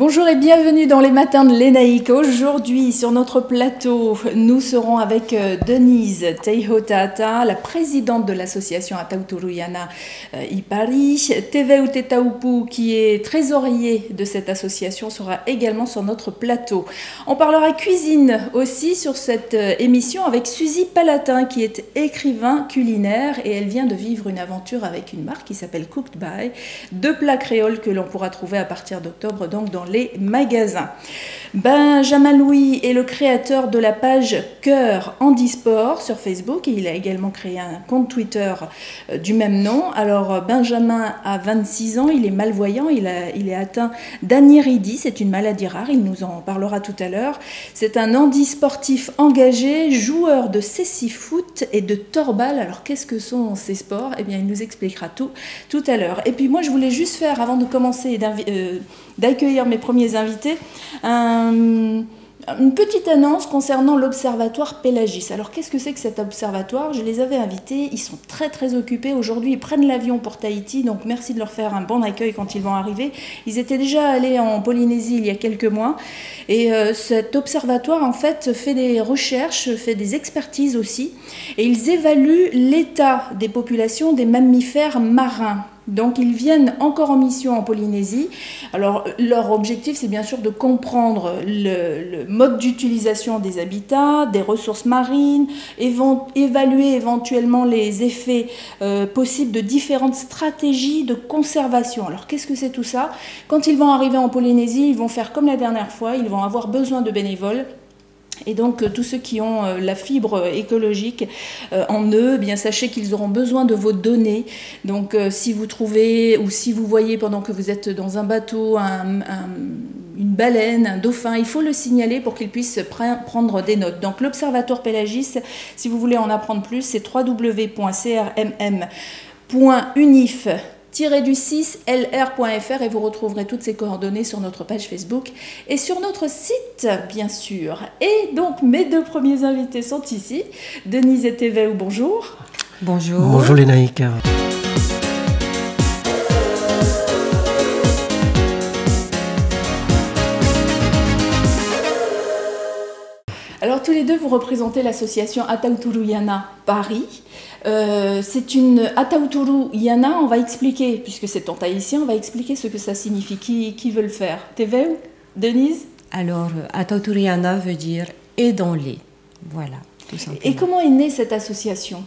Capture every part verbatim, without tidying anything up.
Bonjour et bienvenue dans les matins de l'Enaïk. Aujourd'hui, sur notre plateau, nous serons avec Denise Teihotata, la présidente de l'association Atauturu-Yana Ipari. Teveu Tetaupu, qui est trésorier de cette association, sera également sur notre plateau. On parlera cuisine aussi sur cette émission avec Suzy Palatin, qui est écrivain culinaire et elle vient de vivre une aventure avec une marque qui s'appelle Cooked By, deux plats créoles que l'on pourra trouver à partir d'octobre donc dans les magasins. Benjamin Louis est le créateur de la page Cœur Handisport sur Facebook et il a également créé un compte Twitter du même nom. Alors Benjamin a vingt-six ans, il est malvoyant, il, a, il est atteint d'aniéridie, c'est une maladie rare, il nous en parlera tout à l'heure. C'est un handisportif engagé, joueur de cécifoot et de torbal. Alors qu'est-ce que sont ces sports? Eh bien il nous expliquera tout tout à l'heure. Et puis moi je voulais juste faire, avant de commencer euh, d'accueillir mes premiers invités, un, une petite annonce concernant l'Observatoire Pélagis. Alors qu'est-ce que c'est que cet observatoire? Je les avais invités, ils sont très très occupés. Aujourd'hui, ils prennent l'avion pour Tahiti, donc merci de leur faire un bon accueil quand ils vont arriver. Ils étaient déjà allés en Polynésie il y a quelques mois. Et euh, cet observatoire, en fait, fait des recherches, fait des expertises aussi. Et ils évaluent l'état des populations des mammifères marins. Donc ils viennent encore en mission en Polynésie. Alors leur objectif c'est bien sûr de comprendre le, le mode d'utilisation des habitats, des ressources marines, évent, évaluer éventuellement les effets euh, possibles de différentes stratégies de conservation. Alors qu'est-ce que c'est tout ça? Quand ils vont arriver en Polynésie, ils vont faire comme la dernière fois, ils vont avoir besoin de bénévoles. Et donc tous ceux qui ont la fibre écologique en eux, eh bien sachez qu'ils auront besoin de vos données. Donc si vous trouvez ou si vous voyez pendant que vous êtes dans un bateau un, un, une baleine, un dauphin, il faut le signaler pour qu'ils puissent prendre des notes. Donc l'Observatoire Pélagis, si vous voulez en apprendre plus, c'est w w w point c r m m point unif du six L R point F R et vous retrouverez toutes ces coordonnées sur notre page Facebook et sur notre site, bien sûr. Et donc, mes deux premiers invités sont ici. Denise et Teveu, bonjour. Bonjour. Bonjour l'Enaïk. Alors, tous les deux, vous représentez l'association Atauturu-Yana Paris. Euh, c'est une Atauturu-Yana, on va expliquer, puisque c'est en tahitien, on va expliquer ce que ça signifie. Qui, qui veut le faire? Teveu? Denise? Alors, Atauturu-Yana veut dire « aidons-les ». Voilà, tout simplement. Et comment est née cette association?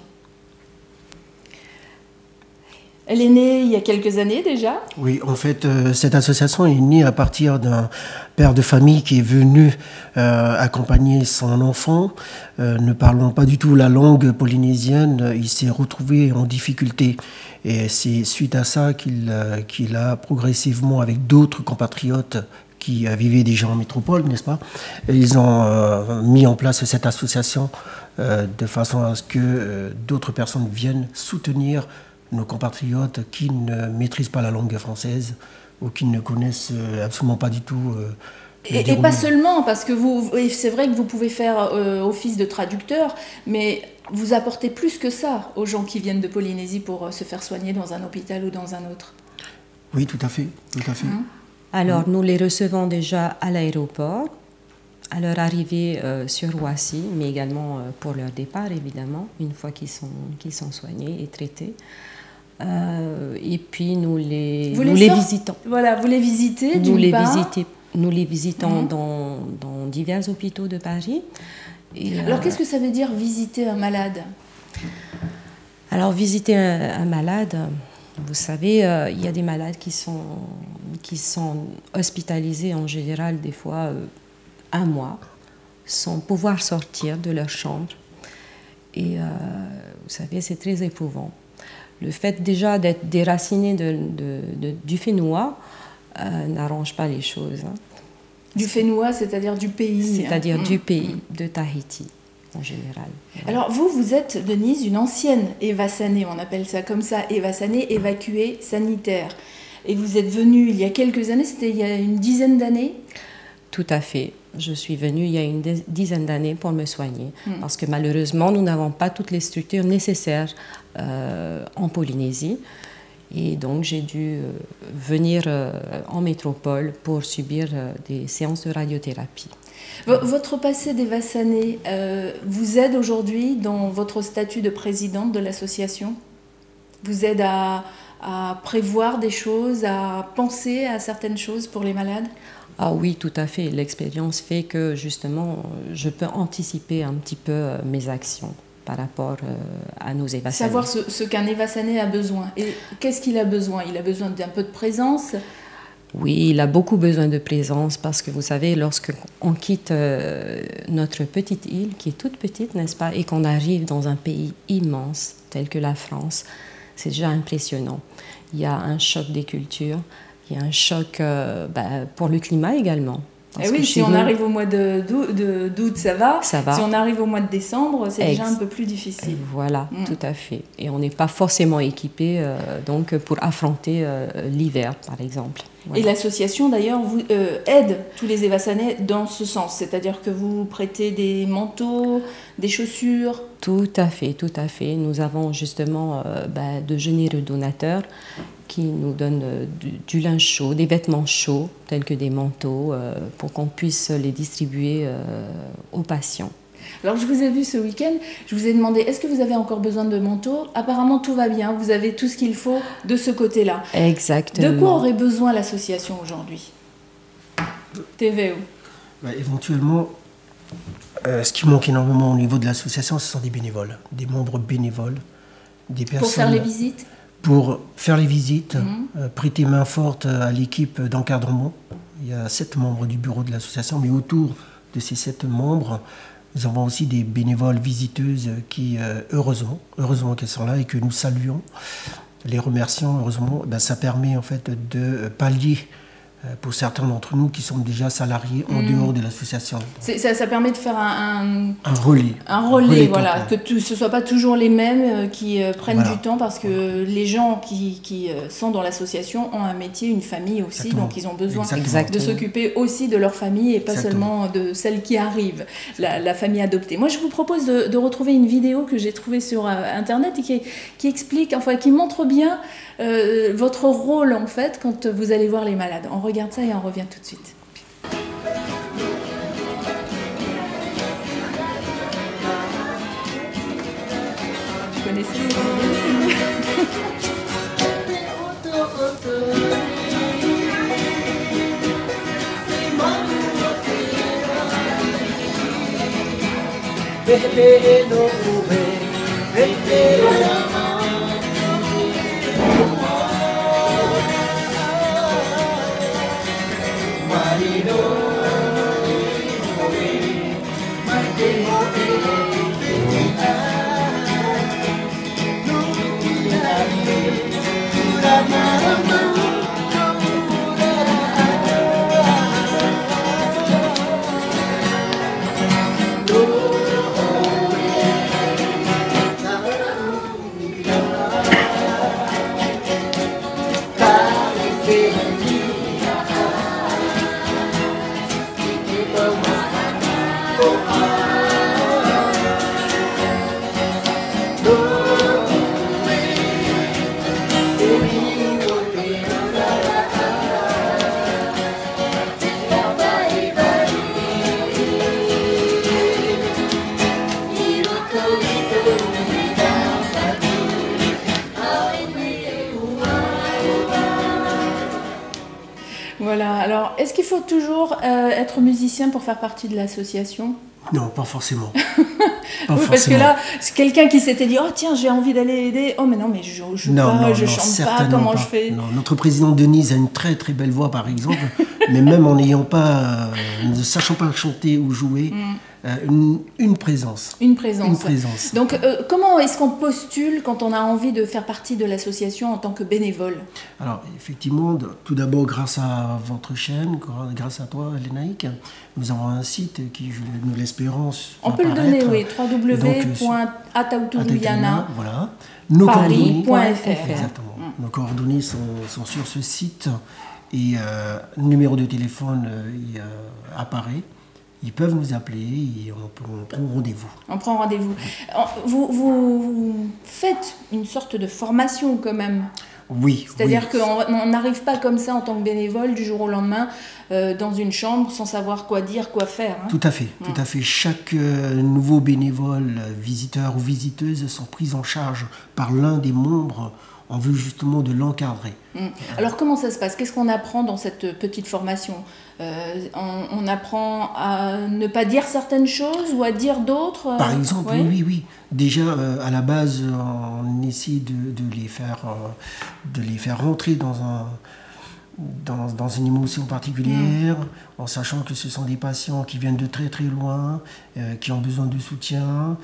Elle est née il y a quelques années déjà? Oui, en fait, euh, cette association est née à partir d'un père de famille qui est venu euh, accompagner son enfant. Euh, ne parlant pas du tout la langue polynésienne, il s'est retrouvé en difficulté. Et c'est suite à ça qu'il euh, qu'il a progressivement, avec d'autres compatriotes qui euh, vivaient déjà en métropole, n'est-ce pas? Ils ont euh, mis en place cette association euh, de façon à ce que euh, d'autres personnes viennent soutenir nos compatriotes qui ne maîtrisent pas la langue française ou qui ne connaissent absolument pas du tout. Euh, et, et pas seulement, parce que vous, c'est vrai que vous pouvez faire euh, office de traducteur, mais vous apportez plus que ça aux gens qui viennent de Polynésie pour euh, se faire soigner dans un hôpital ou dans un autre. Oui, tout à fait. Tout à fait. Hum. Alors, hum. nous les recevons déjà à l'aéroport, à leur arrivée euh, sur Roissy, mais également euh, pour leur départ, évidemment, une fois qu'ils sont, qu'ils sont soignés et traités. Euh, et puis nous les, vous nous les, les visitons. Voilà, vous les visitez nous les, visitez, nous les visitons mmh. dans, dans divers hôpitaux de Paris. Et Alors euh, qu'est-ce que ça veut dire visiter un malade? Alors visiter un, un malade, vous savez, euh, il y a des malades qui sont, qui sont hospitalisés en général des fois euh, un mois, sans pouvoir sortir de leur chambre. Et euh, vous savez, c'est très éprouvant. Le fait déjà d'être déraciné de, de, de, du Fénois euh, n'arrange pas les choses. Hein. Du Fénois, c'est-à-dire du pays. C'est-à-dire hein. du pays, de Tahiti en général. Ouais. Alors vous, vous êtes, Denise, une ancienne évassanée, on appelle ça comme ça, évassanée, évacuée sanitaire. Et vous êtes venue il y a quelques années, c'était il y a une dizaine d'années? Tout à fait. Je suis venue il y a une dizaine d'années pour me soigner, mmh. parce que malheureusement, nous n'avons pas toutes les structures nécessaires euh, en Polynésie. Et donc j'ai dû euh, venir euh, en métropole pour subir euh, des séances de radiothérapie. Votre passé d'Evassané euh, vous aide aujourd'hui dans votre statut de présidente de l'association? Vous aide à, à prévoir des choses, à penser à certaines choses pour les malades? Ah oui, tout à fait. L'expérience fait que justement, je peux anticiper un petit peu euh, mes actions par rapport euh, à nos Evassanés. Savoir ce, ce qu'un Evassané a besoin. Et qu'est-ce qu'il a besoin? Il a besoin d'un peu de présence? Oui, il a beaucoup besoin de présence parce que vous savez, lorsqu'on quitte euh, notre petite île, qui est toute petite, n'est-ce pas, et qu'on arrive dans un pays immense tel que la France, c'est déjà impressionnant. Il y a un choc des cultures, il y a un choc euh, bah, pour le climat également. Et oui, si on nous, arrive au mois d'août, ça va. Ça va. Si on arrive au mois de décembre, c'est déjà un peu plus difficile. Et voilà, mm. tout à fait. Et on n'est pas forcément équipé euh, donc pour affronter euh, l'hiver, par exemple. Voilà. Et l'association, d'ailleurs, vous euh, aide tous les Evassanais dans ce sens, c'est-à-dire que vous prêtez des manteaux, des chaussures. Tout à fait, tout à fait. Nous avons justement euh, bah, de généreux donateurs qui nous donnent euh, du, du linge chaud, des vêtements chauds, tels que des manteaux, euh, pour qu'on puisse les distribuer euh, aux patients. Alors, je vous ai vu ce week-end, je vous ai demandé, est-ce que vous avez encore besoin de manteaux? Apparemment, tout va bien, vous avez tout ce qu'il faut de ce côté-là. Exactement. De quoi aurait besoin l'association aujourd'hui? T V O. Bah, éventuellement, euh, ce qui manque énormément au niveau de l'association, ce sont des bénévoles, des membres bénévoles, des personnes... Pour faire les visites? Pour faire les visites, mmh. euh, prêter main forte à l'équipe d'encadrement. Il y a sept membres du bureau de l'association, mais autour de ces sept membres, nous avons aussi des bénévoles visiteuses qui, euh, heureusement, heureusement qu'elles sont là et que nous saluons, les remercions, heureusement, ben, ça permet en fait de pallier euh, pour certains d'entre nous qui sont déjà salariés en mmh. dehors de l'association. Ça, ça permet de faire un, un, un relais. Un relais, relais voilà, que tu, ce ne soit pas toujours les mêmes euh, qui euh, prennent voilà. du temps parce que voilà. les gens qui, qui euh, sont dans l'association ont un métier, une famille aussi, Exactement. donc ils ont besoin Exactement. de s'occuper aussi de leur famille et pas Exactement. seulement de celle qui arrive, la, la famille adoptée. Moi, je vous propose de, de retrouver une vidéo que j'ai trouvée sur euh, Internet et qui, qui explique, enfin, qui montre bien euh, votre rôle en fait quand vous allez voir les malades. On regarde ça et on revient tout de suite. Vous connaissez cette vidéo? Voilà, alors est-ce qu'il faut toujours euh, être musicien pour faire partie de l'association? Non, pas forcément. Pas oui, forcément. Parce que là, c'est quelqu'un qui s'était dit « Oh tiens, j'ai envie d'aller aider. Oh mais non, mais je ne joue non, pas, non, je non, chante pas, comment pas. je fais ?» Non, notre présidente Denise a une très très belle voix par exemple, mais même en n'ayant pas, euh, ne sachant pas chanter ou jouer, mm. euh, une, une présence. Une présence. Une présence. Donc euh, comment est-ce qu'on postule quand on a envie de faire partie de l'association en tant que bénévole? Alors effectivement, tout d'abord grâce à votre chaîne, grâce à toi Lénaïque, nous avons un site qui, nous l'espérons, on peut apparaître. Le donner, oui, w w w point ataoutouruyana voilà. Nos paris point f r. Exactement. Mm. Nos coordonnées sont, sont sur ce site et euh, le numéro de téléphone euh, il, euh, apparaît. Ils peuvent nous appeler et on, peut, on prend rendez-vous. On prend rendez-vous. Vous, vous faites une sorte de formation quand même. Oui. C'est-à-dire oui. qu'on n'arrive pas comme ça en tant que bénévole du jour au lendemain euh, dans une chambre sans savoir quoi dire, quoi faire. Hein. Tout à fait, tout Mmh. à fait. Chaque euh, nouveau bénévole, visiteur ou visiteuse sont pris en charge par l'un des membres en vue justement de l'encadrer. Mmh. Alors comment ça se passe? Qu'est-ce qu'on apprend dans cette petite formation? euh, on, on apprend à ne pas dire certaines choses ou à dire d'autres euh, Par exemple, ouais. oui, oui, oui. Déjà, euh, à la base, on essaie de, de, les faire, euh, de les faire rentrer dans, un, dans, dans une émotion particulière, mmh. en sachant que ce sont des patients qui viennent de très très loin, euh, qui ont besoin de soutien.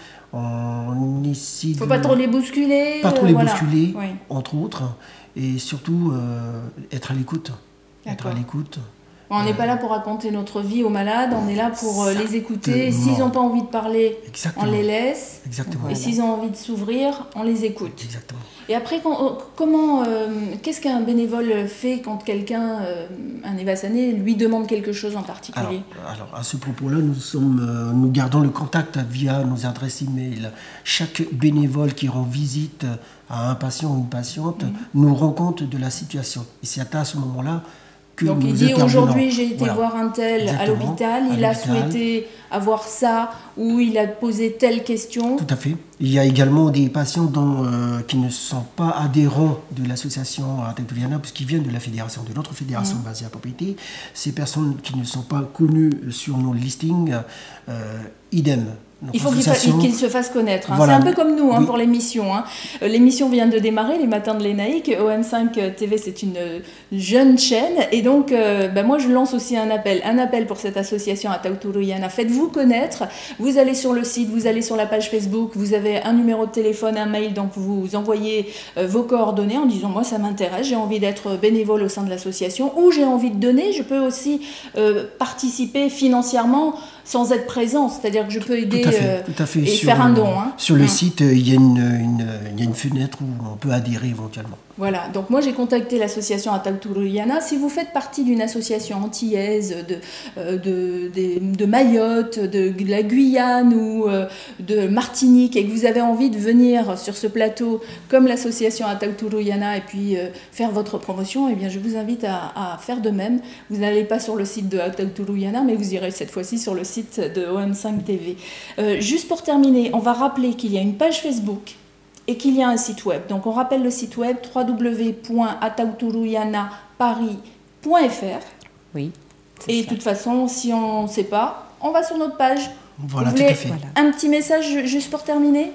On essaie Il ne faut de... pas trop les bousculer. Pas trop euh, les voilà. bousculer, oui. entre autres. Et surtout, euh, être à l'écoute. Être à l'écoute. On n'est pas là pour raconter notre vie aux malades, on est là pour Exactement. les écouter. S'ils n'ont pas envie de parler, Exactement. on les laisse. Exactement. Et s'ils ont envie de s'ouvrir, on les écoute. Exactement. Et après, quand, comment, euh, qu'est-ce qu'un bénévole fait quand quelqu'un, euh, un évassané, lui demande quelque chose en particulier? alors, alors, à ce propos-là, nous, sommes, euh, nous gardons le contact via nos adresses e-mail. Chaque bénévole qui rend visite à un patient ou une patiente mmh. nous rend compte de la situation. Et c'est à ce moment-là que Donc nous il dit aujourd'hui j'ai été voilà. voir un tel Exactement. à l'hôpital, il a souhaité avoir ça ou il a posé telle question. Tout à fait. Il y a également des patients dont, euh, qui ne sont pas adhérents de l'association Atauturiana puisqu'ils viennent de la fédération, de notre fédération mmh. basée à Papeete. Ces personnes qui ne sont pas connues sur nos listings, euh, idem. Il faut qu'il, fa- qu'il se fasse connaître. Hein. Voilà. C'est un peu comme nous hein, oui. pour l'émission. Hein. L'émission vient de démarrer, les matins de l'Énaïque. O M cinq T V, c'est une jeune chaîne. Et donc, euh, ben moi, je lance aussi un appel. Un appel pour cette association Atauturiana. Faites-vous connaître. Vous allez sur le site, vous allez sur la page Facebook, vous avez un numéro de téléphone, un mail. Donc, vous envoyez euh, vos coordonnées en disant, moi, ça m'intéresse, j'ai envie d'être bénévole au sein de l'association. Ou j'ai envie de donner. Je peux aussi euh, participer financièrement sans être présent. C'est-à-dire que je peux aider... Tout à fait, tout à fait. Et sur, faire un don. Hein. Sur le mmh. site, il y, a une, une, il y a une fenêtre où on peut adhérer éventuellement. Voilà, donc moi j'ai contacté l'association Atauturiana. Si vous faites partie d'une association antillaise de, euh, de, de, de Mayotte, de, de la Guyane ou euh, de Martinique et que vous avez envie de venir sur ce plateau comme l'association Atauturiana et puis euh, faire votre promotion, eh bien je vous invite à, à faire de même. Vous n'allez pas sur le site de Atauturiana, mais vous irez cette fois-ci sur le site de O M cinq T V. Euh, juste pour terminer, on va rappeler qu'il y a une page Facebook et qu'il y a un site web. Donc on rappelle le site web w w w point atauturiana paris point f r. Oui. Et de toute façon, si on ne sait pas, on va sur notre page. Voilà, Vous tout voulez à fait. Voilà. Un petit message juste pour terminer?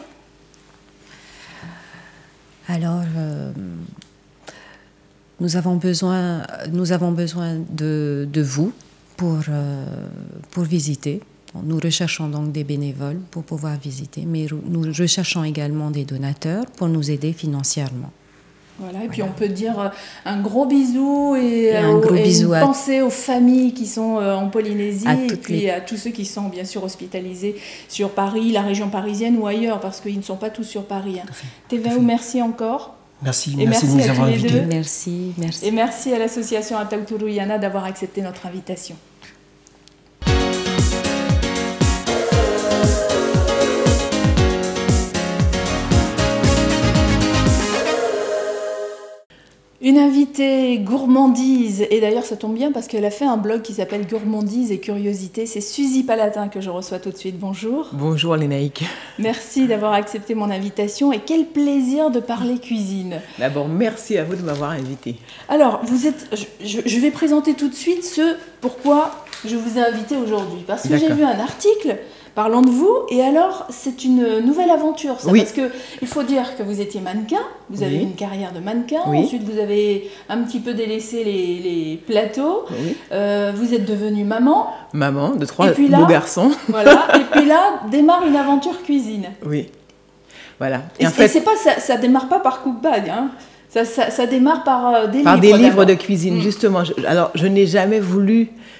Alors, euh, nous avons besoin, nous avons besoin de, de vous pour, euh, pour visiter. Nous recherchons donc des bénévoles pour pouvoir visiter, mais nous recherchons également des donateurs pour nous aider financièrement. Voilà, et puis voilà. On peut dire un gros bisou et, et, un gros et bisou une à pensée aux familles qui sont en Polynésie et puis les... à tous ceux qui sont bien sûr hospitalisés sur Paris, la région parisienne ou ailleurs, parce qu'ils ne sont pas tous sur Paris. Hein. T V O, merci encore. Merci, et merci, merci de nous à avoir invités. Merci, merci. Et merci à l'association Atauturiana d'avoir accepté notre invitation. Une invitée gourmandise, et d'ailleurs ça tombe bien parce qu'elle a fait un blog qui s'appelle Gourmandise et Curiosité. C'est Suzy Palatin que je reçois tout de suite. Bonjour. Bonjour l'Énaïque. Merci d'avoir accepté mon invitation et quel plaisir de parler cuisine. D'abord, merci à vous de m'avoir invitée. Alors, vous êtes, je, je vais présenter tout de suite ce pourquoi je vous ai invité aujourd'hui. Parce que D'accord. j'ai vu un article parlant de vous, et alors c'est une nouvelle aventure, ça, oui. parce que il faut dire que vous étiez mannequin, vous avez oui. une carrière de mannequin, oui. ensuite vous avez un petit peu délaissé les, les plateaux, oui. euh, vous êtes devenue maman. Maman de trois là, beaux garçons. Voilà, et puis là démarre une aventure cuisine. Oui, voilà. Et, et, en fait, et c'est pas, ça, ça démarre pas par cookbag, hein. Ça, ça, ça démarre par euh, des par livres. Par des livres de cuisine, mmh. justement. Je, alors, je n'ai jamais voulu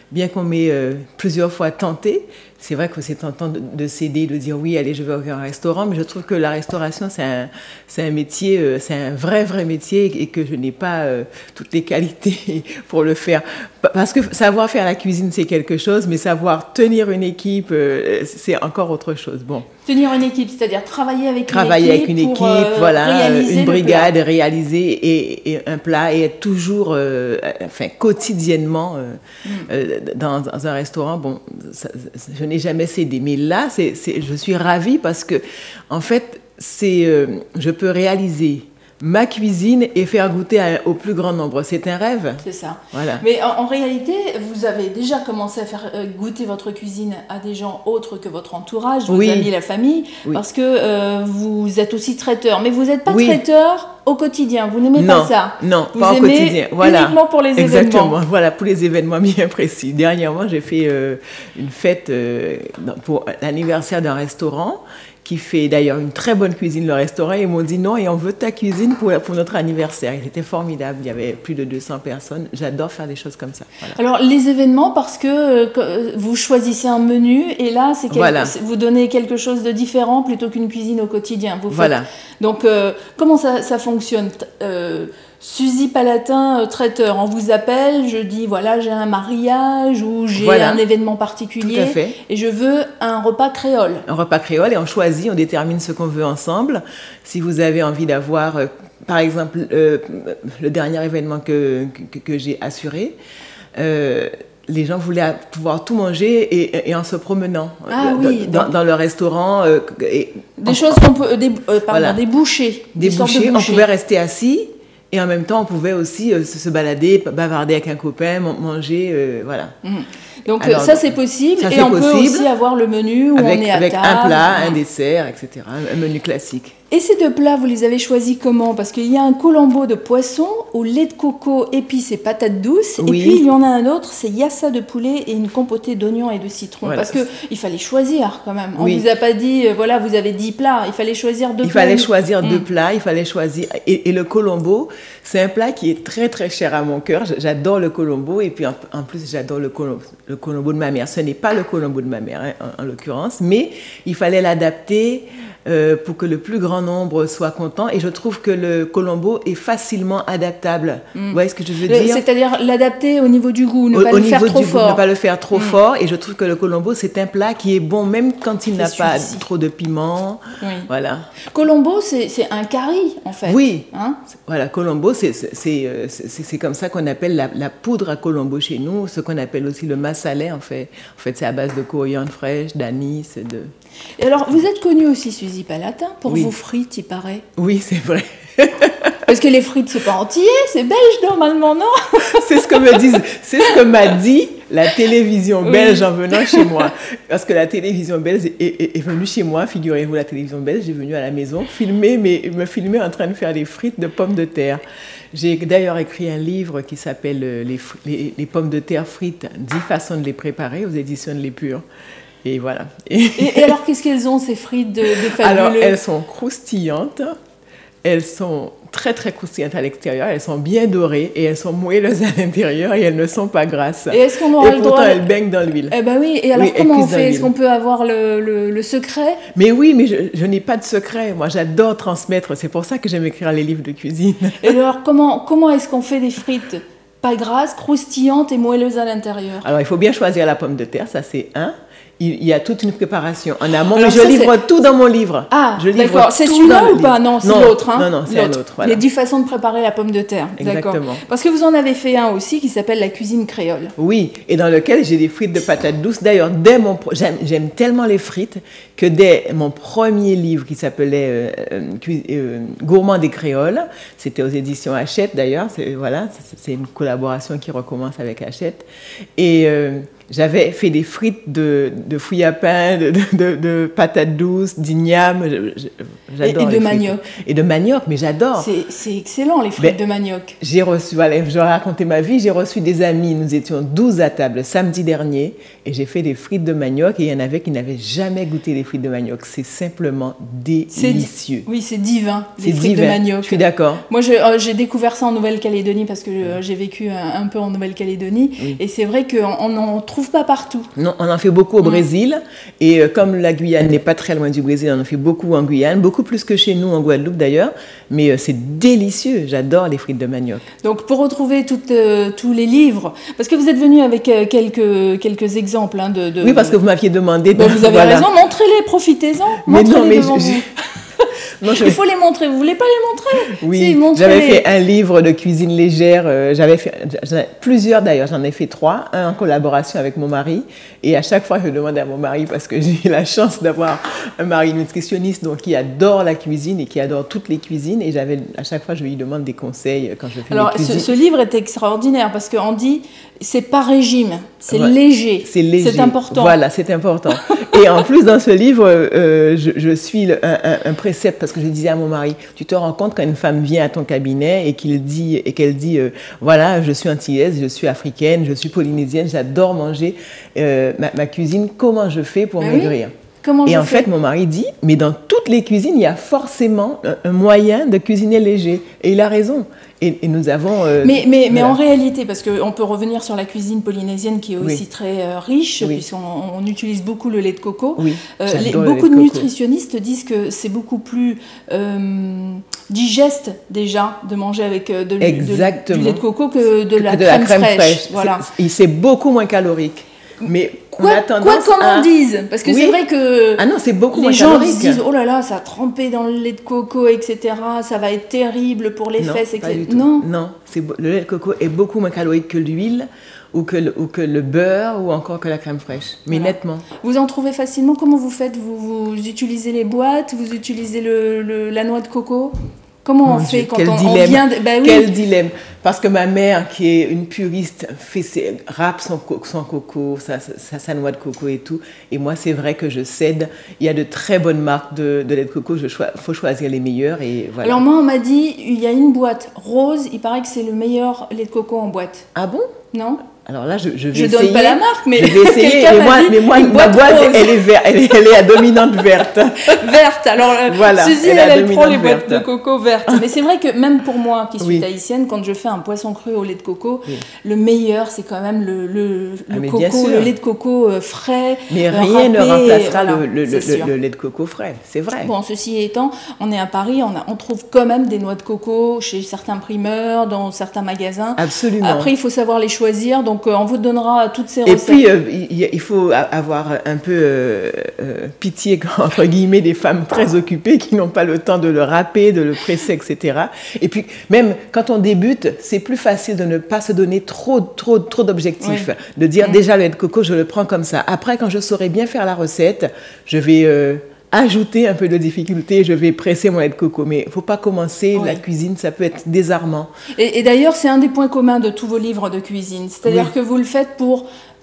bien qu'on m'ait euh, plusieurs fois tenté, c'est vrai que c'est tentant de, de céder, de dire oui, allez, je vais ouvrir un restaurant, mais je trouve que la restauration, c'est un, c'est un métier, euh, c'est un vrai, vrai métier et que je n'ai pas euh, toutes les qualités pour le faire. Parce que savoir faire la cuisine, c'est quelque chose, mais savoir tenir une équipe, euh, c'est encore autre chose. Bon. Tenir une équipe, c'est-à-dire travailler avec travailler une équipe, avec une équipe, pour, euh, voilà, une brigade, plat. réaliser et, et un plat et être toujours, euh, enfin, quotidiennement euh, mm. euh, dans, dans un restaurant. Bon, ça, je n'ai jamais cédé, mais là, c'est, c'est, je suis ravie parce que, en fait, c'est, euh, je peux réaliser ma cuisine et faire goûter à, au plus grand nombre. C'est un rêve. C'est ça. Voilà. Mais en, en réalité, vous avez déjà commencé à faire euh, goûter votre cuisine à des gens autres que votre entourage, vos oui. amis, la famille, oui. parce que euh, vous êtes aussi traiteur. Mais vous n'êtes pas oui. traiteur au quotidien. Vous n'aimez non, pas ça. Non, vous pas au quotidien. Voilà. Uniquement pour les Exactement. événements. Voilà, pour les événements bien précis. Dernièrement, j'ai fait euh, une fête euh, pour l'anniversaire d'un restaurant qui fait d'ailleurs une très bonne cuisine, le restaurant, et ils m'ont dit non, et on veut ta cuisine pour, pour notre anniversaire. C'était formidable, il y avait plus de deux cents personnes. J'adore faire des choses comme ça. Voilà. Alors, les événements, parce que euh, vous choisissez un menu, et là, c'est quelque, voilà. vous donnez quelque chose de différent plutôt qu'une cuisine au quotidien. Vous faites, voilà. Donc, euh, comment ça, ça fonctionne euh, Suzy Palatin, euh, traiteur, on vous appelle, je dis voilà, j'ai un mariage ou j'ai voilà. un événement particulier Tout à fait. Et je veux un repas créole. Un repas créole et on choisit, on détermine ce qu'on veut ensemble. Si vous avez envie d'avoir, euh, par exemple, euh, le dernier événement que, que, que j'ai assuré, euh, les gens voulaient pouvoir tout manger et, et en se promenant ah, dans, oui, dans, dans le restaurant. Euh, et des en, choses qu'on peut, des, euh, pardon, voilà. des bouchées. Des, des bouchées, de bouchées. On pouvait rester assis. Et en même temps, on pouvait aussi euh, se, se balader, bavarder avec un copain, manger, euh, voilà. Mmh. Donc Alors, ça, c'est possible. Ça, et c'est on possible, peut aussi avoir le menu où avec, on est à avec table. Avec un plat, un dessert, et cetera. Un menu classique. Et ces deux plats, vous les avez choisis comment? Parce qu'il y a un colombo de poisson au lait de coco, épices et patates douces. Oui. Et puis, il y en a un autre, c'est yassa de poulet et une compotée d'oignons et de citron. Voilà. Parce qu'il fallait choisir quand même. On oui. ne vous a pas dit, euh, voilà, vous avez dix plats. Il fallait choisir deux il plats. Il fallait choisir mmh. deux plats. Il fallait choisir... Et, et le colombo, c'est un plat qui est très, très cher à mon cœur. J'adore le colombo. Et puis, en, en plus, j'adore le colombo, le colombo de ma mère. Ce n'est pas le colombo de ma mère, hein, en, en l'occurrence. Mais il fallait l'adapter euh, pour que le plus grand nombre soit content. Et je trouve que le colombo est facilement adaptable. Mmh. Vous voyez ce que je veux dire? C'est-à-dire l'adapter au niveau du goût, ne au, pas au le faire trop du fort. Goût, ne pas le faire trop mmh. fort. Et je trouve que le colombo, c'est un plat qui est bon, même quand il n'a pas trop de piment. Oui. Voilà. Colombo, c'est un curry, en fait. Oui. Hein? Voilà, colombo, c'est comme ça qu'on appelle la, la poudre à colombo chez nous, ce qu'on appelle aussi le massalé, en fait. En fait, c'est à base de coriandre fraîche, d'anis, de... Et alors, vous êtes connue aussi, Suzy Palatin, pour oui. vos frites, il paraît. Oui, c'est vrai. Parce que les frites, c'est pas antillais, c'est belge normalement, non? C'est ce que me disent, c'est ce que m'a dit la télévision belge oui. en venant chez moi. Parce que la télévision belge est, est, est venue chez moi, figurez-vous, la télévision belge est venue à la maison filmer, mais, me filmer en train de faire des frites de pommes de terre. J'ai d'ailleurs écrit un livre qui s'appelle les, les, les pommes de terre frites, dix façons de les préparer aux éditions de l'Épure. Et voilà. Et, et alors, qu'est-ce qu'elles ont, ces frites de, de fabuleux? Alors, elles sont croustillantes. Elles sont très, très croustillantes à l'extérieur. Elles sont bien dorées et elles sont moelleuses à l'intérieur et elles ne sont pas grasses. Et est-ce qu'on aura et le pourtant, droit de... elles baignent dans l'huile. Eh ben oui. Et alors, oui, comment on fait? Est-ce qu'on peut avoir le, le, le secret? Mais oui, mais je, je n'ai pas de secret. Moi, j'adore transmettre. C'est pour ça que j'aime écrire les livres de cuisine. Et alors, comment, comment est-ce qu'on fait des frites pas grasses, croustillantes et moelleuses à l'intérieur? Alors, il faut bien choisir la pomme de terre. Ça, c'est un. Il y a toute une préparation en amont, alors mais je ça, livre tout dans mon livre. Ah, d'accord. C'est celui-là ou pas? Non, c'est l'autre. Hein, non, non, c'est un autre. Voilà. Les dix façons de préparer la pomme de terre. Exactement. Parce que vous en avez fait un aussi qui s'appelle la cuisine créole. Oui, et dans lequel j'ai des frites de patates douces. D'ailleurs, dès mon, j'aime tellement les frites que dès mon premier livre qui s'appelait euh, euh, Gourmand des créoles, c'était aux éditions Hachette d'ailleurs. Voilà, c'est une collaboration qui recommence avec Hachette. Et euh, J'avais fait des frites de, de fouilles à pain, de, de, de, de patates douces, d'igname. J'adore. Et, et de les manioc. frites. Et de manioc, mais j'adore. C'est excellent, les frites ben, de manioc. J'ai reçu, voilà, je vais raconter ma vie, j'ai reçu des amis, nous étions douze à table samedi dernier, et j'ai fait des frites de manioc, et il y en avait qui n'avaient jamais goûté les frites de manioc. C'est simplement délicieux. Oui, c'est divin, les frites divin. de manioc. Je suis d'accord. Moi, j'ai euh, découvert ça en Nouvelle-Calédonie, parce que euh, j'ai vécu un, un peu en Nouvelle-Calédonie, oui. Et c'est vrai qu'on n'en trouve pas partout. Non, on en fait beaucoup au mmh. Brésil, et euh, comme la Guyane n'est pas très loin du Brésil, on en fait beaucoup en Guyane, beaucoup plus que chez nous en Guadeloupe d'ailleurs, mais euh, c'est délicieux, j'adore les frites de manioc. Donc pour retrouver toutes, euh, tous les livres, parce que vous êtes venu avec euh, quelques, quelques exemples hein, de, de... Oui, parce que vous m'aviez demandé... De... Bon, vous avez voilà. raison, montrez-les, profitez-en, montrez-les mais devant je... vous. Non, je... Il faut les montrer, vous voulez pas les montrer? Oui, si, j'avais fait un livre de cuisine légère, euh, j'avais fait plusieurs d'ailleurs, j'en ai fait trois, un en collaboration avec mon mari, et à chaque fois je demande à mon mari, parce que j'ai eu la chance d'avoir un mari nutritionniste donc qui adore la cuisine et qui adore toutes les cuisines, et j'avais à chaque fois je lui demande des conseils quand je fais Alors, des cuisines. Alors ce, ce livre est extraordinaire parce qu'on dit c'est pas régime, c'est ouais, léger, c'est léger, c'est important. Voilà, c'est important. Et en plus dans ce livre, euh, je, je suis le, un, un, un précepte, parce que je disais à mon mari, tu te rends compte quand une femme vient à ton cabinet et qu'il dit et qu'elle dit euh, voilà, je suis antillaise, je suis africaine, je suis polynésienne, j'adore manger euh, ma, ma cuisine, comment je fais pour ben maigrir? Oui. Comment et je en fais? fait, mon mari dit, mais dans toutes les cuisines, il y a forcément un, un moyen de cuisiner léger. Et il a raison. Et, et nous avons... Euh, mais, mais, voilà. mais en réalité, parce qu'on peut revenir sur la cuisine polynésienne qui est aussi oui. très euh, riche, oui. puisqu'on on utilise beaucoup le lait de coco. Oui, euh, les, beaucoup de, de nutritionnistes disent que c'est beaucoup plus euh, digeste déjà de manger avec de, de, du lait de coco que de la, que de crème, la crème fraîche. fraîche. Voilà. C'est beaucoup moins calorique. Mais quoi, on a tendance quoi qu'on à... en dise, parce que oui. c'est vrai que ah non, c'est beaucoup les moins gens calorique. se disent oh là là, ça a trempé dans le lait de coco, et cetera. Ça va être terrible pour les non, fesses, et cetera. Pas du tout. Non, non, le lait de coco est beaucoup moins calorique que l'huile ou que le, ou que le beurre ou encore que la crème fraîche. Mais voilà. nettement. Vous en trouvez facilement? Comment vous faites? vous, vous utilisez les boîtes? Vous utilisez le, le, la noix de coco? Comment on fait quand on, on vient de... Ben oui. Quel dilemme. Parce que ma mère, qui est une puriste, fait ses, râpe son, son coco, sa, sa, sa noix de coco et tout. Et moi, c'est vrai que je cède. Il y a de très bonnes marques de, de lait de coco. Il faut choisir les meilleures. Et voilà. Alors moi, on m'a dit, il y a une boîte rose. Il paraît que c'est le meilleur lait de coco en boîte. Ah bon? Non. Alors là, je, je vais je essayer. Je donne pas la marque, mais je vais essayer. Mais moi, mais moi ma boîte, elle est verte. Elle est, elle est à dominante verte. Verte. Alors, voilà, Suzy, elle, elle, elle prend les boîtes de coco vertes. Mais c'est vrai que même pour moi, qui suis oui. tahitienne, quand je fais un poisson cru au lait de coco, oui. le meilleur, c'est quand même le, le, ah, le coco, le lait de coco euh, frais. Mais rien râpé, ne remplacera voilà, le, le, le, le lait de coco frais. C'est vrai. Bon, ceci étant, on est à Paris, on, a, on trouve quand même des noix de coco chez certains primeurs, dans certains magasins. Absolument. Après, il faut savoir les choisir. Donc, euh, on vous donnera toutes ces et recettes. puis, euh, il, il faut avoir un peu euh, euh, pitié, entre guillemets, des femmes très occupées qui n'ont pas le temps de le râper, de le presser, et cetera. Et puis, même quand on débute, c'est plus facile de ne pas se donner trop, trop, trop d'objectifs. Oui. De dire, mmh. déjà, le lait de coco, je le prends comme ça. Après, quand je saurai bien faire la recette, je vais... Euh, ajouter un peu de difficulté, je vais presser mon lait de coco. Mais il ne faut pas commencer, oui. la cuisine, ça peut être désarmant. Et, et d'ailleurs, c'est un des points communs de tous vos livres de cuisine. C'est-à-dire oui. que vous le faites pour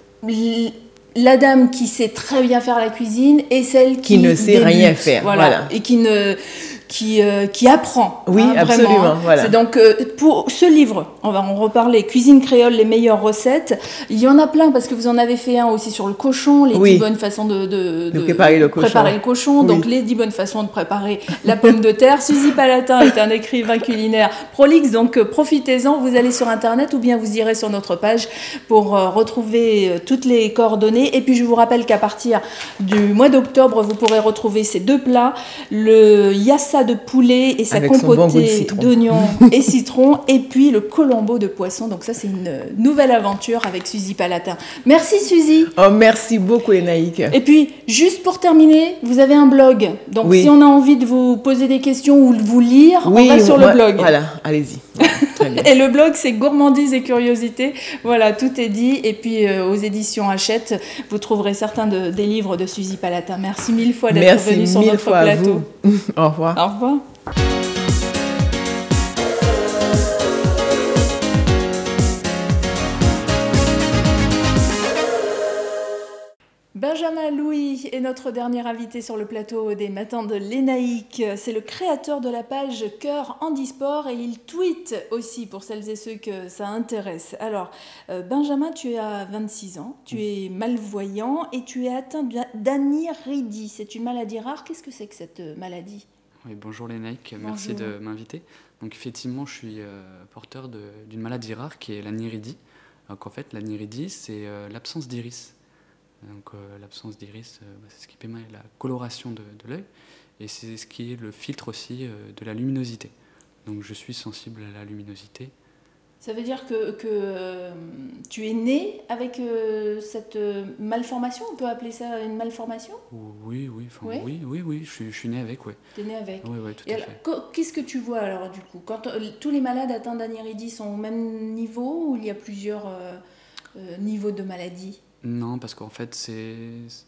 la dame qui sait très bien faire la cuisine et celle qui, qui ne sait débute, rien faire. Voilà, voilà. Et qui ne... Qui, euh, qui apprend. Oui, hein, absolument. Vraiment, hein. Voilà. C'est donc, euh, pour ce livre, on va en reparler, Cuisine créole, les meilleures recettes. Il y en a plein, parce que vous en avez fait un aussi sur le cochon, les oui. dix bonnes façons de, de, de, de préparer le cochon. Préparer le cochon oui. Donc, les dix bonnes façons de préparer la pomme de terre. Suzy Palatin est un écrivain culinaire prolixe, donc euh, profitez-en. Vous allez sur Internet ou bien vous irez sur notre page pour euh, retrouver euh, toutes les coordonnées. Et puis, je vous rappelle qu'à partir du mois d'octobre, vous pourrez retrouver ces deux plats, le yassa de poulet et sa avec compotée bon d'oignons et citron, et puis le colombo de poisson. Donc ça, c'est une nouvelle aventure avec Suzy Palatin. Merci Suzy. Oh, merci beaucoup Lénaïque. Et puis, juste pour terminer, vous avez un blog. Donc oui. si on a envie de vous poser des questions ou de vous lire, oui, on va sur moi, le blog. Voilà, allez-y. Très bien. Et le blog, c'est Gourmandise et Curiosité. Voilà, tout est dit. Et puis, euh, aux éditions Hachette, vous trouverez certains de, des livres de Suzy Palatin. Merci mille fois d'être venue sur notre fois plateau. À vous. Au revoir. Au revoir. est notre dernier invité sur le plateau des Matins de l'Énaïque. C'est le créateur de la page Cœur Handisport et il tweete aussi pour celles et ceux que ça intéresse. Alors, euh, Benjamin, tu as vingt-six ans, tu es malvoyant et tu es atteint d'aniridia. C'est une maladie rare. Qu'est-ce que c'est que cette maladie ? Oui, bonjour l'Énaïque, merci Bonjour. de m'inviter. Donc effectivement, je suis euh, porteur d'une maladie rare qui est l'aniridia. Donc en fait, l'aniridia, c'est euh, l'absence d'iris. Donc euh, l'absence d'iris, euh, bah, c'est ce qui permet la coloration de, de l'œil et c'est ce qui est le filtre aussi euh, de la luminosité. Donc je suis sensible à la luminosité. Ça veut dire que, que euh, tu es né avec euh, cette malformation, on peut appeler ça une malformation ? Oui, oui, enfin, Oui oui, oui, oui, je suis, je suis né avec, oui. Tu es né avec. Oui, oui, tout et à alors, fait. Qu'est-ce que tu vois alors du coup ? Quand euh, tous les malades atteints d'aniridia sont au même niveau ou il y a plusieurs euh, euh, niveaux de maladie ? Non, parce qu'en fait, c'est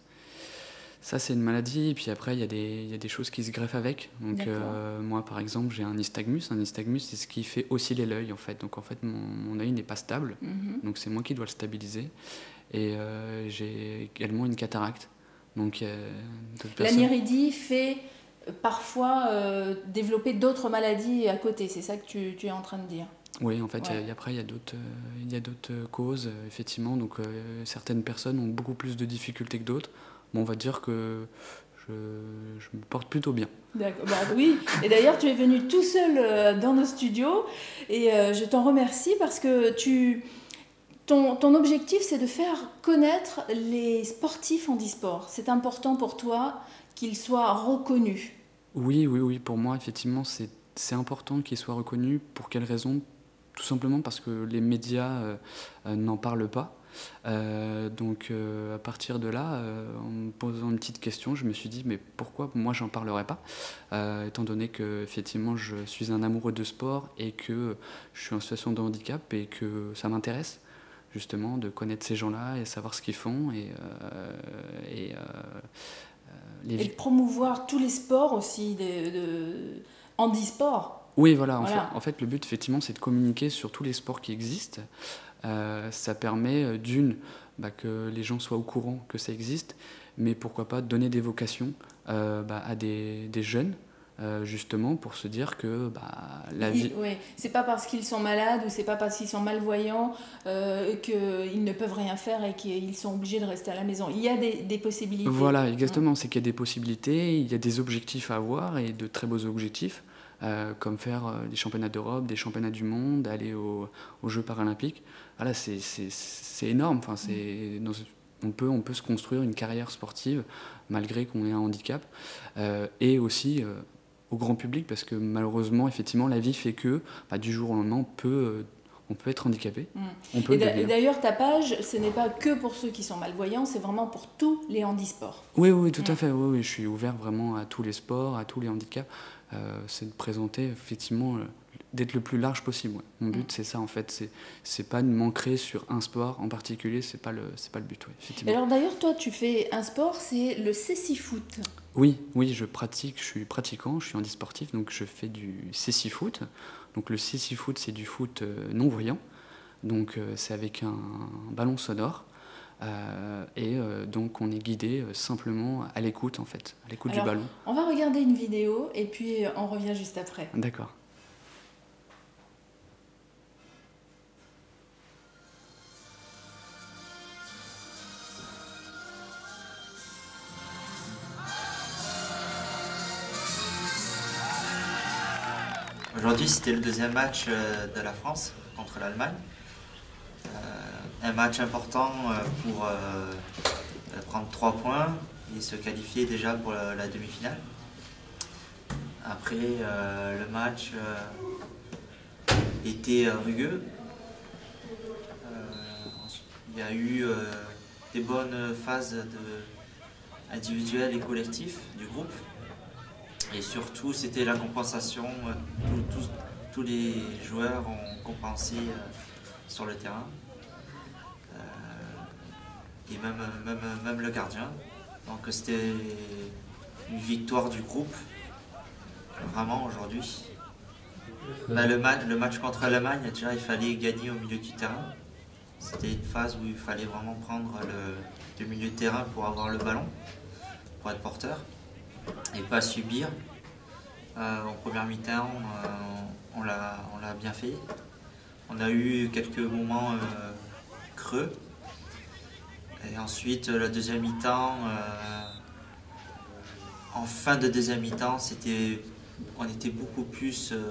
ça, c'est une maladie, et puis après, il y, a des, il y a des choses qui se greffent avec. Donc, euh, moi, par exemple, j'ai un nystagmus. Un nystagmus, c'est ce qui fait osciller l'œil, en fait. Donc, en fait, mon, mon œil n'est pas stable. Mm-hmm. Donc, c'est moi qui dois le stabiliser. Et euh, j'ai également une cataracte. Donc, euh, l'aniridia fait parfois euh, développer d'autres maladies à côté. C'est ça que tu, tu es en train de dire ? Oui, en fait, ouais. y a, après, il y a d'autres euh, y a d'autres causes, euh, effectivement. Donc, euh, certaines personnes ont beaucoup plus de difficultés que d'autres. Bon, on va dire que je, je me porte plutôt bien. D'accord, bah oui. Et d'ailleurs, tu es venu tout seul euh, dans nos studios et euh, je t'en remercie parce que tu, ton, ton objectif, c'est de faire connaître les sportifs handisport. C'est important pour toi qu'ils soient reconnus. Oui, oui, oui. Pour moi, effectivement, c'est c'est important qu'ils soient reconnus. Pour quelle raison ? Tout simplement parce que les médias euh, euh, n'en parlent pas. Euh, donc euh, à partir de là, euh, en me posant une petite question, je me suis dit mais pourquoi moi j'en parlerais pas, euh, étant donné que effectivement je suis un amoureux de sport et que je suis en situation de handicap et que ça m'intéresse justement de connaître ces gens-là et savoir ce qu'ils font et, euh, et, euh, les... et de promouvoir tous les sports aussi de, de handisport. Oui, voilà. voilà. En, fait, en fait, le but, effectivement, c'est de communiquer sur tous les sports qui existent. Euh, ça permet, d'une, bah, que les gens soient au courant que ça existe, mais pourquoi pas donner des vocations euh, bah, à des, des jeunes, euh, justement, pour se dire que bah, la vie... Oui, c'est pas parce qu'ils sont malades ou c'est pas parce qu'ils sont malvoyants euh, qu'ils ne peuvent rien faire et qu'ils sont obligés de rester à la maison. Il y a des, des possibilités. Voilà, exactement. Mmh. C'est qu'il y a des possibilités, il y a des objectifs à avoir et de très beaux objectifs. Euh, comme faire euh, des championnats d'Europe, des championnats du monde, aller au, aux Jeux paralympiques. Voilà, c'est, c'est, c'est énorme. Enfin, c'est, dans, on, peut, on peut se construire une carrière sportive malgré qu'on ait un handicap. Euh, et aussi euh, au grand public, parce que malheureusement, effectivement, la vie fait que bah, du jour au lendemain, on peut, euh, on peut être handicapé. Mmh. On peut et, d'a- et d'ailleurs, ta page, ce n'est pas que pour ceux qui sont malvoyants, c'est vraiment pour tous les handisports. Oui, oui, tout mmh. à fait. Oui, oui, je suis ouvert vraiment à tous les sports, à tous les handicaps. Euh, c'est de présenter effectivement, euh, d'être le plus large possible. Ouais. Mon but, mmh. c'est ça en fait. C'est, c'est pas de m'ancrer sur un sport en particulier. C'est pas le, c'est pas le but. Ouais, effectivement. Et alors d'ailleurs, toi, tu fais un sport, c'est le cécifoot. Oui, oui, je pratique. Je suis pratiquant. Je suis handisportif, donc je fais du cécifoot. Donc le cécifoot, c'est du foot euh, non voyant. Donc euh, c'est avec un, un ballon sonore. Euh, et euh, donc on est guidé euh, simplement à l'écoute en fait, à l'écoute Alors, du ballon. On va regarder une vidéo et puis on revient juste après. D'accord. Aujourd'hui, c'était le deuxième match de la France contre l'Allemagne. Un match important pour euh, prendre trois points et se qualifier déjà pour la, la demi-finale. Après, euh, le match euh, était rugueux. Euh, il y a eu euh, des bonnes phases de, individuelles et collectives du groupe. Et surtout, c'était la compensation. Tous, tous, tous les joueurs ont compensé euh, sur le terrain. Et même, même, même le gardien. Donc c'était une victoire du groupe, vraiment aujourd'hui. Bah, le, ma- le match contre l'Allemagne, déjà il fallait gagner au milieu du terrain. C'était une phase où il fallait vraiment prendre le, le milieu de terrain pour avoir le ballon. pour être porteur et pas subir. Euh, en première mi-temps, euh, on l'a on l'a bien fait. On a eu quelques moments euh, creux. Et ensuite, la deuxième mi-temps, euh, en fin de deuxième mi-temps, c'était, on était beaucoup plus euh,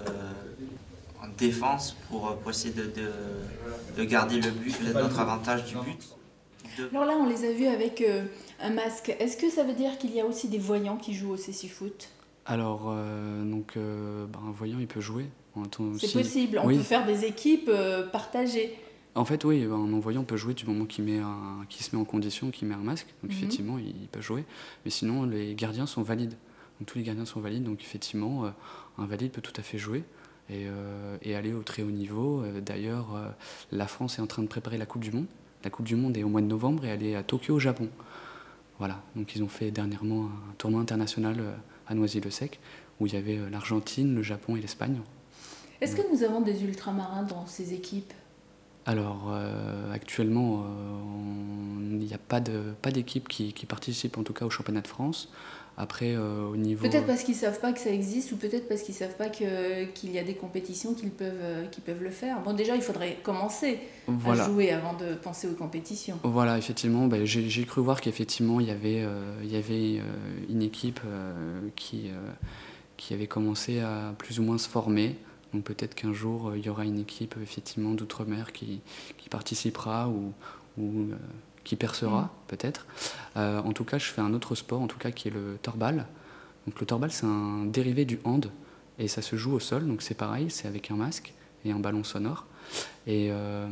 en défense pour, pour essayer de, de, de garder le but, notre avantage du but. De... Alors là, on les a vus avec euh, un masque. Est-ce que ça veut dire qu'il y a aussi des voyants qui jouent au cécifoot? Alors, euh, donc, euh, bah, un voyant, il peut jouer. C'est si... possible, on oui. peut faire des équipes euh, partagées. En fait, oui, un non-voyant peut jouer du moment qu'il met un, qu'il se met en condition, qu'il met un masque. Donc, mm-hmm. effectivement, il, il peut jouer. Mais sinon, les gardiens sont valides. Donc, tous les gardiens sont valides. Donc, effectivement, euh, un valide peut tout à fait jouer et, euh, et aller au très haut niveau. Euh, d'ailleurs, euh, la France est en train de préparer la Coupe du Monde. La Coupe du Monde est au mois de novembre et elle est à Tokyo, au Japon. Voilà. Donc, ils ont fait dernièrement un tournoi international à Noisy-le-Sec où il y avait l'Argentine, le Japon et l'Espagne. Est-ce que nous avons des ultramarins dans ces équipes ? Alors, euh, actuellement, il euh, n'y a pas de, pas d'équipe qui, qui participe, en tout cas, au championnat de France. Après, euh, au niveau... Peut-être parce qu'ils ne savent pas que ça existe, ou peut-être parce qu'ils ne savent pas que, qu'il y a des compétitions qu'ils peuvent, qu'ils peuvent le faire. Bon, déjà, il faudrait commencer voilà. à jouer avant de penser aux compétitions. Voilà, effectivement, ben, j'ai, j'ai cru voir qu'effectivement, il y avait, euh, il y avait euh, une équipe euh, qui, euh, qui avait commencé à plus ou moins se former. Donc peut-être qu'un jour, il y aura une équipe effectivement d'outre-mer qui, qui participera ou, ou euh, qui percera, mmh. peut-être. Euh, en tout cas, je fais un autre sport, en tout cas, qui est le torbal. Donc le torbal, c'est un dérivé du hand et ça se joue au sol. Donc c'est pareil, c'est avec un masque et un ballon sonore. Et euh,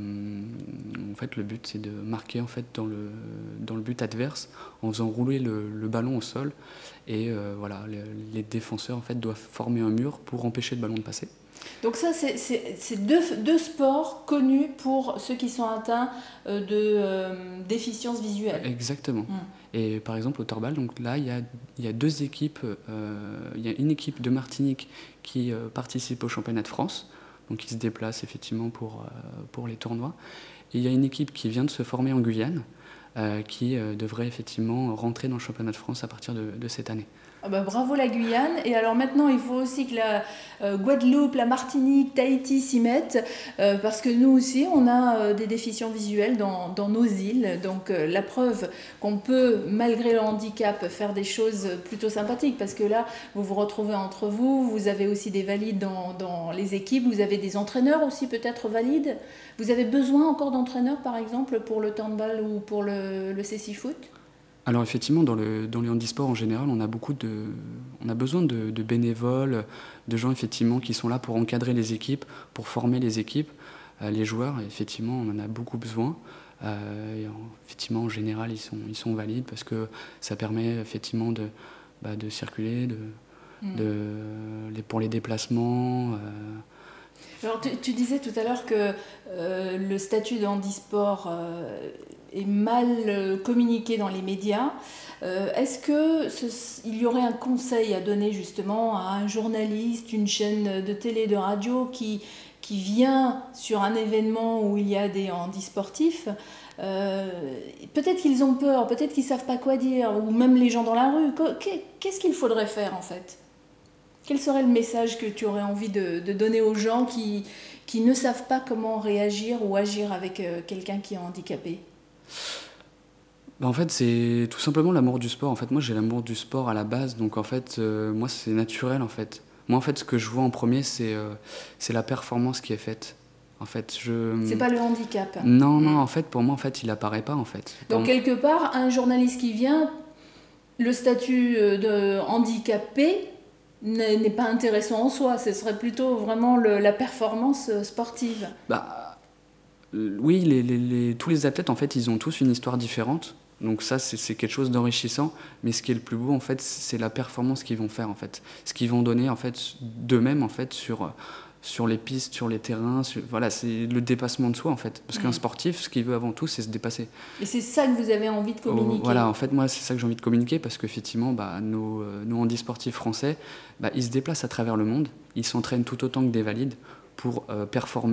en fait, le but, c'est de marquer en fait dans le dans le but adverse en faisant rouler le, le ballon au sol. Et euh, voilà, les, les défenseurs en fait doivent former un mur pour empêcher le ballon de passer. Donc ça, c'est, c'est, c'est deux, deux sports connus pour ceux qui sont atteints de euh, déficience visuelle. Exactement. Mmh. Et par exemple au torbal, donc là il y a, il y a deux équipes. Euh, il y a une équipe de Martinique qui euh, participe au championnat de France, donc qui se déplace effectivement pour, euh, pour les tournois. Et il y a une équipe qui vient de se former en Guyane, euh, qui euh, devrait effectivement rentrer dans le championnat de France à partir de, de cette année. Ah bah bravo la Guyane. Et alors maintenant, il faut aussi que la euh, Guadeloupe, la Martinique, Tahiti s'y mettent, euh, parce que nous aussi, on a euh, des déficients visuels dans, dans nos îles. Donc euh, la preuve qu'on peut, malgré le handicap, faire des choses plutôt sympathiques, parce que là, vous vous retrouvez entre vous, vous avez aussi des valides dans, dans les équipes, vous avez des entraîneurs aussi peut-être valides. Vous avez besoin encore d'entraîneurs, par exemple, pour le handball ou pour le, le cécifoot ? Alors effectivement, dans, le, dans les handisports en général, on a, beaucoup de, on a besoin de, de bénévoles, de gens effectivement qui sont là pour encadrer les équipes, pour former les équipes, euh, les joueurs. Et effectivement, on en a beaucoup besoin. Euh, et en, effectivement, en général, ils sont, ils sont valides parce que ça permet effectivement de, bah, de circuler, de, mmh. de, les, pour les déplacements. Euh, Alors, tu, tu disais tout à l'heure que euh, le statut de handisport euh, est mal communiqué dans les médias. Euh, est-ce que ce, il y aurait un conseil à donner justement à un journaliste, une chaîne de télé, de radio qui, qui vient sur un événement où il y a des handisportifs? euh, Peut-être qu'ils ont peur, peut-être qu'ils ne savent pas quoi dire, ou même les gens dans la rue. Qu'est-ce qu'il faudrait faire en fait ? Quel serait le message que tu aurais envie de, de donner aux gens qui, qui ne savent pas comment réagir ou agir avec euh, quelqu'un qui est handicapé ? Ben en fait, c'est tout simplement l'amour du sport. En fait, moi, j'ai l'amour du sport à la base. Donc, en fait, euh, moi, c'est naturel, en fait. Moi, en fait, ce que je vois en premier, c'est, euh, c'est la performance qui est faite. En fait, je... C'est pas le handicap. Non, non, en fait, pour moi, en fait, il apparaît pas, en fait. Donc, pour quelque part, un journaliste qui vient, le statut de handicapé n'est pas intéressant en soi, ce serait plutôt vraiment le, la performance sportive. Bah, oui, les, les, les, tous les athlètes, en fait, ils ont tous une histoire différente. Donc ça, c'est, c'est quelque chose d'enrichissant. Mais ce qui est le plus beau, en fait, c'est la performance qu'ils vont faire, en fait. Ce qu'ils vont donner, en fait, d'eux-mêmes, en fait, sur, sur les pistes, sur les terrains. Sur, voilà, c'est le dépassement de soi, en fait. Parce mmh. qu'un sportif, ce qu'il veut avant tout, c'est se dépasser. Et c'est ça que vous avez envie de communiquer. Oh, voilà, en fait, moi, c'est ça que j'ai envie de communiquer parce qu'effectivement, bah, nos, euh, nos handisportifs français, bah, ils se déplacent à travers le monde. Ils s'entraînent tout autant que des valides pour euh, performer.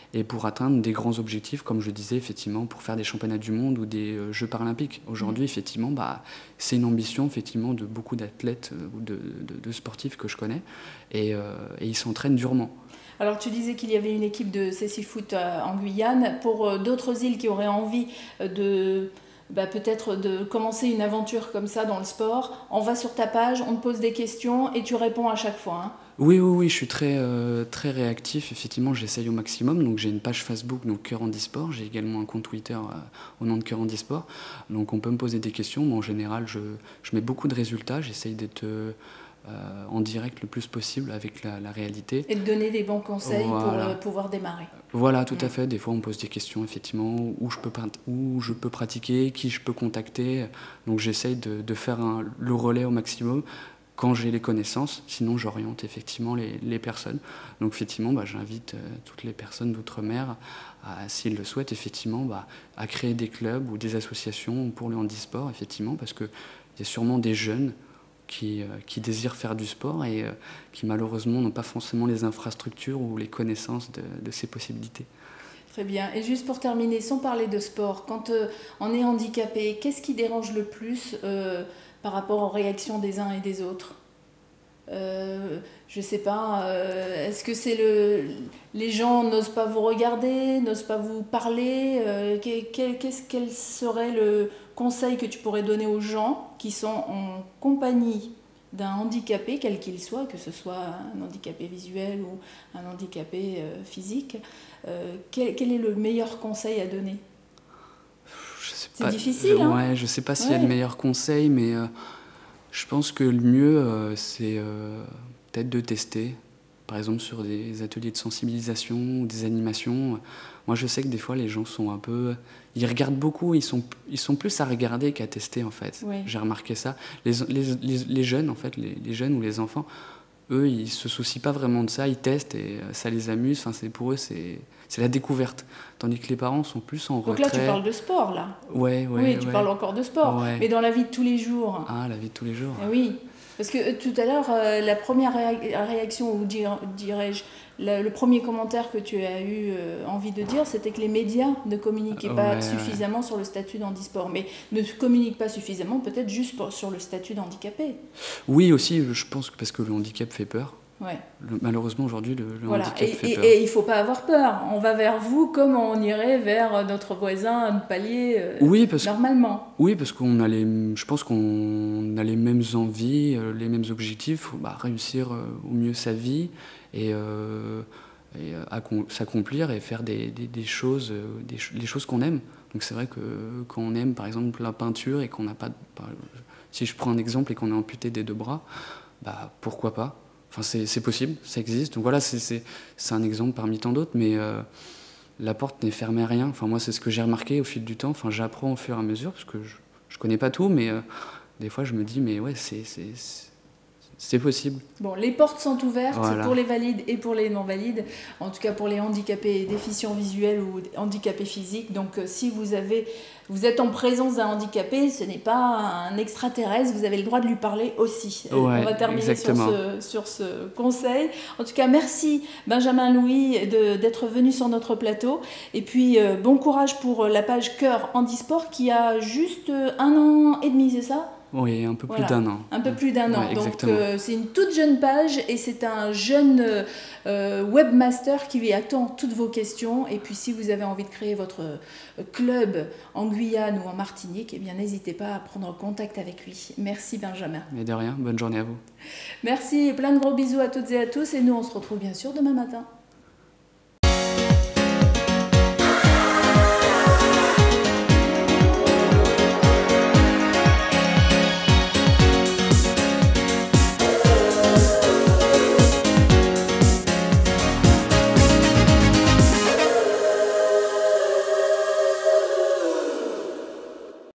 et pour atteindre des grands objectifs, comme je disais, effectivement, pour faire des championnats du monde ou des euh, Jeux paralympiques. Aujourd'hui, effectivement, bah, c'est une ambition effectivement, de beaucoup d'athlètes euh, ou de, de, de sportifs que je connais, et, euh, et ils s'entraînent durement. Alors tu disais qu'il y avait une équipe de Cécifoot en Guyane. Pour d'autres îles qui auraient envie de bah, peut-être de commencer une aventure comme ça dans le sport, on va sur ta page, on te pose des questions et tu réponds à chaque fois. Hein. Oui, oui, oui, je suis très, euh, très réactif. Effectivement, j'essaye au maximum. Donc, j'ai une page Facebook, donc Cœur Handisport. J'ai également un compte Twitter euh, au nom de Cœur Handisport. Donc, on peut me poser des questions. Mais en général, je, je mets beaucoup de résultats. J'essaye d'être euh, en direct le plus possible avec la, la réalité. Et de donner des bons conseils voilà. pour euh, pouvoir démarrer. Voilà, tout mmh. à fait. Des fois, on me pose des questions, effectivement, où je peux, où je peux pratiquer, qui je peux contacter. Donc, j'essaye de, de faire un, le relais au maximum quand j'ai les connaissances, sinon j'oriente effectivement les, les personnes. Donc effectivement, bah, j'invite euh, toutes les personnes d'outre-mer, s'ils le souhaitent, effectivement, bah, à créer des clubs ou des associations pour le handisport, effectivement, parce qu'il y a sûrement des jeunes qui, euh, qui désirent faire du sport et euh, qui malheureusement n'ont pas forcément les infrastructures ou les connaissances de, de ces possibilités. Très bien. Et juste pour terminer, sans parler de sport, quand euh, on est handicapé, qu'est-ce qui dérange le plus euh, par rapport aux réactions des uns et des autres? euh, Je ne sais pas, euh, est-ce que c'est le... les gens n'osent pas vous regarder, n'osent pas vous parler euh, quel, qu'est-ce, quel serait le conseil que tu pourrais donner aux gens qui sont en compagnie d'un handicapé, quel qu'il soit, que ce soit un handicapé visuel ou un handicapé euh, physique, euh, quel, quel est le meilleur conseil à donner? C'est pas, difficile, je, hein? Ouais, je ne sais pas s'il ouais. y a de meilleurs conseils, mais euh, je pense que le mieux, euh, c'est euh, peut-être de tester. Par exemple, sur des ateliers de sensibilisation ou des animations. Moi, je sais que des fois, les gens sont un peu... Ils regardent beaucoup, ils sont, ils sont plus à regarder qu'à tester, en fait. Oui. J'ai remarqué ça. Les, les, les, les jeunes, en fait, les, les jeunes ou les enfants, eux, ils ne se soucient pas vraiment de ça. Ils testent et ça les amuse. Enfin, c'est, pour eux, c'est, c'est la découverte. Tandis que les parents sont plus en retrait. Donc là, tu parles de sport, là. Ouais, ouais, oui, tu ouais. parles encore de sport. Ouais. Mais dans la vie de tous les jours. Ah, la vie de tous les jours. Et oui. Parce que euh, tout à l'heure, euh, la première réa- réaction, ou dir- dirais-je, le, le premier commentaire que tu as eu euh, envie de dire, c'était que les médias ne communiquaient pas ouais, suffisamment ouais. sur le statut d'handisport. Mais ne communiquent pas suffisamment, peut-être juste pour, sur le statut d'handicapé. Oui, aussi, je pense que parce que le handicap fait peur. Ouais. Le, malheureusement, aujourd'hui, le, le voilà. handicap et, fait et, peur. Et il ne faut pas avoir peur. On va vers vous comme on irait vers notre voisin de palier euh, oui, parce normalement. Oui, parce qu'on a les, je pense qu'on a les mêmes envies, euh, les mêmes objectifs, bah, réussir euh, au mieux sa vie et, euh, et à s'accomplir et faire des, des, des choses, euh, des, les choses qu'on aime. Donc c'est vrai que quand on aime, par exemple, la peinture et qu'on n'a pas... Bah, si je prends un exemple et qu'on est amputé des deux bras, bah, pourquoi pas? Enfin, c'est, c'est possible, ça existe. Donc voilà, c'est, c'est, c'est un exemple parmi tant d'autres, mais euh, la porte n'est fermée à rien. Enfin, moi, c'est ce que j'ai remarqué au fil du temps. Enfin, j'apprends au fur et à mesure, parce que je ne connais pas tout, mais euh, des fois, je me dis, mais ouais, c'est, c'est, c'est, c'est possible. Bon, les portes sont ouvertes voilà. pour les valides et pour les non-valides, en tout cas pour les handicapés déficients visuels ou handicapés physiques. Donc, euh, si vous avez... Vous êtes en présence d'un handicapé, ce n'est pas un extraterrestre, vous avez le droit de lui parler aussi. Ouais, on va terminer sur ce, sur ce conseil. En tout cas, merci Benjamin Louis de, d'être venu sur notre plateau. Et puis, euh, bon courage pour la page Cœur Handisport qui a juste un an et demi, c'est ça ? Oui, un peu plus voilà, d'un an. Un peu plus d'un an. Ouais, Donc, euh, c'est une toute jeune page et c'est un jeune euh, webmaster qui attend toutes vos questions. Et puis, si vous avez envie de créer votre euh, club en Guyane ou en Martinique, eh bien, n'hésitez pas à prendre contact avec lui. Merci Benjamin. Mais de rien, bonne journée à vous. Merci et plein de gros bisous à toutes et à tous. Et nous, on se retrouve bien sûr demain matin.